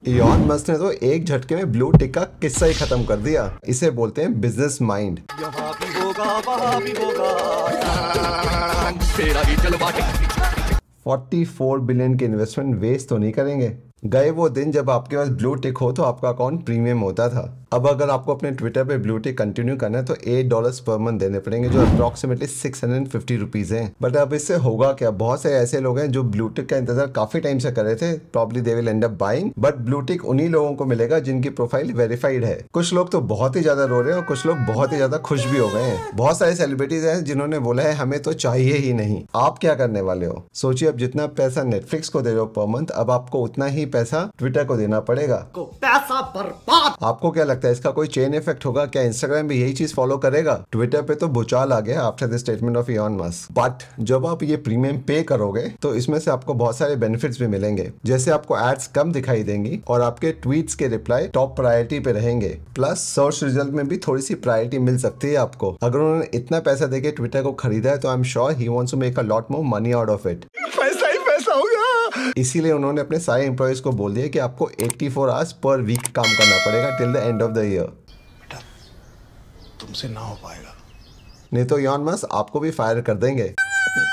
Elon Musk ने तो एक झटके में ब्लू टिक का किस्सा ही खत्म कर दिया। इसे बोलते हैं बिजनेस माइंड। यहाँ भी होगा वहाँ भी होगा, तेरा ही जलवा। 44 बिलियन के इन्वेस्टमेंट वेस्ट तो नहीं करेंगे। गए वो दिन जब आपके पास ब्लू टिक हो तो आपका अकाउंट प्रीमियम होता था। अब अगर आपको अपने ट्विटर पे ब्लू टिक कंटिन्यू करना है तो $8 पर मंथ देने पड़ेंगे, जो अप्रॉक्सीमेटली 650 रुपीज हैं। बट अब इससे होगा क्या? बहुत से ऐसे लोग हैं जो ब्लू टिक का इंतजार काफी टाइम से कर रहे थे। Probably they will end up buying, but blue tick उन्हीं लोगों को मिलेगा जिनकी प्रोफाइल वेरीफाइड है। कुछ लोग तो बहुत ही ज्यादा रो रहे हैं और कुछ लोग बहुत ही ज्यादा खुश भी हो गए हैं। बहुत सारे सेलिब्रिटीज हैं जिन्होंने बोला है हमें तो चाहिए ही नहीं। आप क्या करने वाले हो? सोचिए, अब जितना पैसा नेटफ्लिक्स को दे रहे हो पर मंथ, अब आपको उतना ही पैसा ट्विटर को देना पड़ेगा। पैसा बर्बाद। आपको क्या लगता है इसका कोई चेन इफेक्ट होगा? क्या इंस्टाग्राम भी यही चीज फॉलो करेगा? ट्विटर पे तो भूचाल आ गया after the statement of Elon Musk. But जब आप ये प्रीमियम पे करोगे तो इसमें से आपको बहुत सारे बेनिफिट्स भी मिलेंगे, जैसे आपको एड्स कम दिखाई देंगी और आपके ट्वीट्स के रिप्लाई टॉप प्रायोरिटी पे रहेंगे। प्लस सर्च रिजल्ट में भी थोड़ी सी प्रायोरिटी मिल सकती है आपको। अगर उन्होंने इतना पैसा देके ट्विटर को खरीदा है तो I am sure he wants to make a lot more money out of it. पैसा ही पैसा होगा। इसीलिए उन्होंने अपने सारे एम्प्लॉयज को बोल दिया कि आपको 84 आवर्स पर वीक काम करना पड़ेगा till the end of the year. बेटा तुमसे ना हो पाएगा। नहीं तो इलॉन मस्क आपको भी फायर कर देंगे।